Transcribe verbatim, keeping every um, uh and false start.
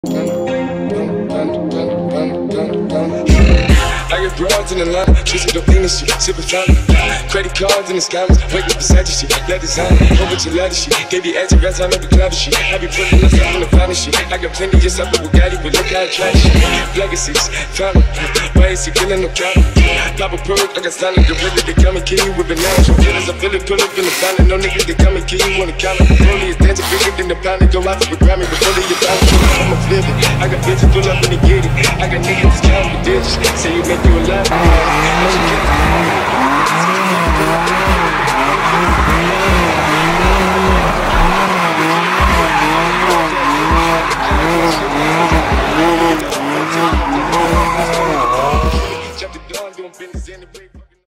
I got broads in the line, chasing the famous shit, sipping fountain. Credit cards in the scammers, wake up beside your shit, that design, whole bunch of ladder shit. They be acting rats, I know the clever shit. I be putting myself in the finest shit. I got plenty just up the Bugatti, but look how I try shit. Legacies, fountain, why is he killing no count? Pop a perk, I got silent gorilla, they come and kill you with bananas. Feelings, I feel it, pull up in the fountain. No niggas, they come and kill you on the counter. Rollie is dancing bigger than the pound, go out to the Grammy, but fully your pound. I'm a flip it, I got bitches pull up and they get it. I got niggas counting the digits, say you make you a lot.